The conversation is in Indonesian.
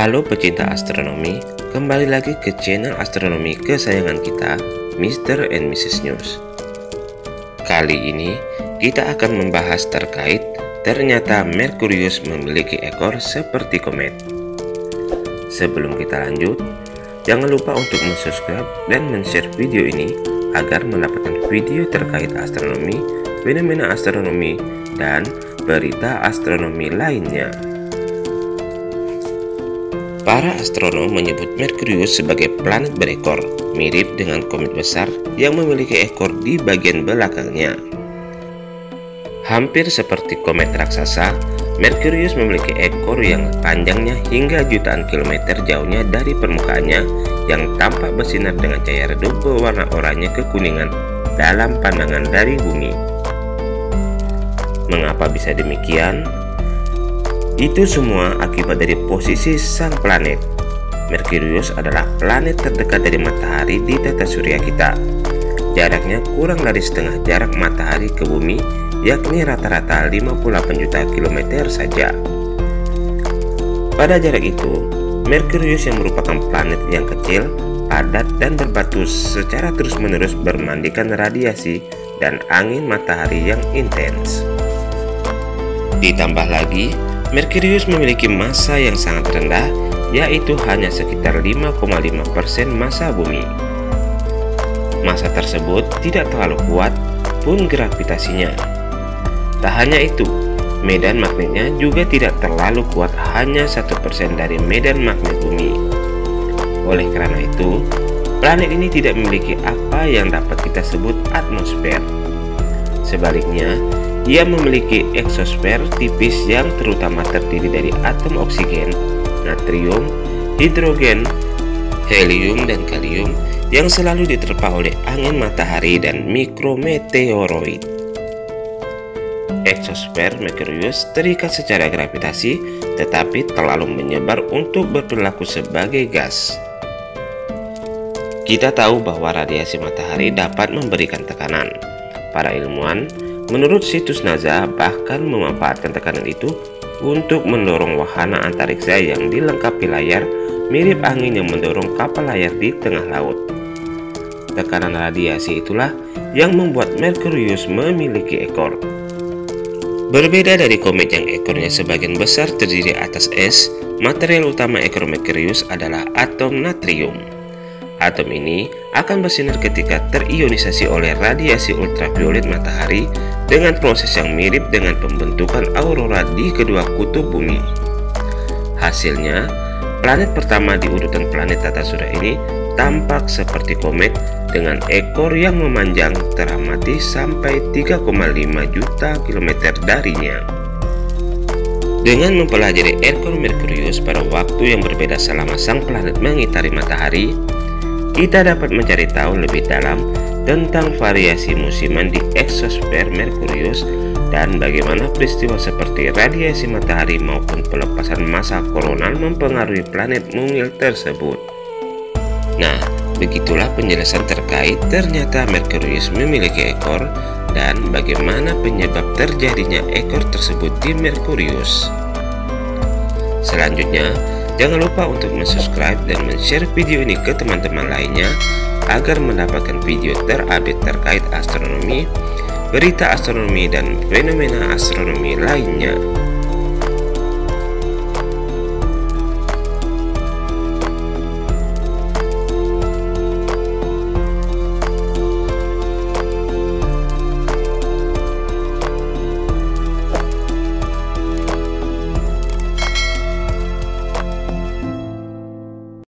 Halo pecinta astronomi, kembali lagi ke channel astronomi kesayangan kita, Mr. and Mrs. News. Kali ini kita akan membahas terkait ternyata Merkurius memiliki ekor seperti komet. Sebelum kita lanjut, jangan lupa untuk subscribe dan share video ini agar mendapatkan video terkait astronomi, fenomena astronomi, dan berita astronomi lainnya. Para astronom menyebut Merkurius sebagai planet berekor, mirip dengan komet besar yang memiliki ekor di bagian belakangnya. Hampir seperti komet raksasa, Merkurius memiliki ekor yang panjangnya hingga jutaan kilometer jauhnya dari permukaannya yang tampak bersinar dengan cahaya redup berwarna oranye kekuningan dalam pandangan dari bumi. Mengapa bisa demikian? Itu semua akibat dari posisi sang planet. Merkurius adalah planet terdekat dari matahari di tata surya kita. Jaraknya kurang dari setengah jarak matahari ke bumi, yakni rata-rata 58 juta kilometer saja. Pada jarak itu, Merkurius yang merupakan planet yang kecil, padat dan berbatu secara terus-menerus bermandikan radiasi dan angin matahari yang intens. Ditambah lagi, Merkurius memiliki massa yang sangat rendah, yaitu hanya sekitar 5,5% massa bumi. Massa tersebut tidak terlalu kuat pun gravitasinya. Tak hanya itu, medan magnetnya juga tidak terlalu kuat, hanya 1% dari medan magnet bumi. Oleh karena itu, planet ini tidak memiliki apa yang dapat kita sebut atmosfer. Sebaliknya, ia memiliki eksosfer tipis yang terutama terdiri dari atom oksigen, natrium, hidrogen, helium, dan kalium yang selalu diterpa oleh angin matahari dan mikrometeoroid. Eksosfer Merkurius terikat secara gravitasi tetapi terlalu menyebar untuk berperilaku sebagai gas. Kita tahu bahwa radiasi matahari dapat memberikan tekanan. Para ilmuwan menurut situs NASA bahkan memanfaatkan tekanan itu untuk mendorong wahana antariksa yang dilengkapi layar mirip angin yang mendorong kapal layar di tengah laut. Tekanan radiasi itulah yang membuat Merkurius memiliki ekor. Berbeda dari komet yang ekornya sebagian besar terdiri atas es, material utama ekor Merkurius adalah atom natrium. Atom ini akan bersinar ketika terionisasi oleh radiasi ultraviolet matahari dengan proses yang mirip dengan pembentukan aurora di kedua kutub bumi. Hasilnya, planet pertama di urutan planet tata surya ini tampak seperti komet dengan ekor yang memanjang teramati sampai 3,5 juta kilometer darinya. Dengan mempelajari ekor Merkurius pada waktu yang berbeda selama sang planet mengitari matahari, kita dapat mencari tahu lebih dalam tentang variasi musiman di eksosfer Merkurius dan bagaimana peristiwa seperti radiasi matahari maupun pelepasan massa koronal mempengaruhi planet mungil tersebut. Nah, begitulah penjelasan terkait ternyata Merkurius memiliki ekor dan bagaimana penyebab terjadinya ekor tersebut di Merkurius. Selanjutnya, jangan lupa untuk subscribe dan share video ini ke teman-teman lainnya agar mendapatkan video terupdate terkait astronomi, berita astronomi, dan fenomena astronomi lainnya.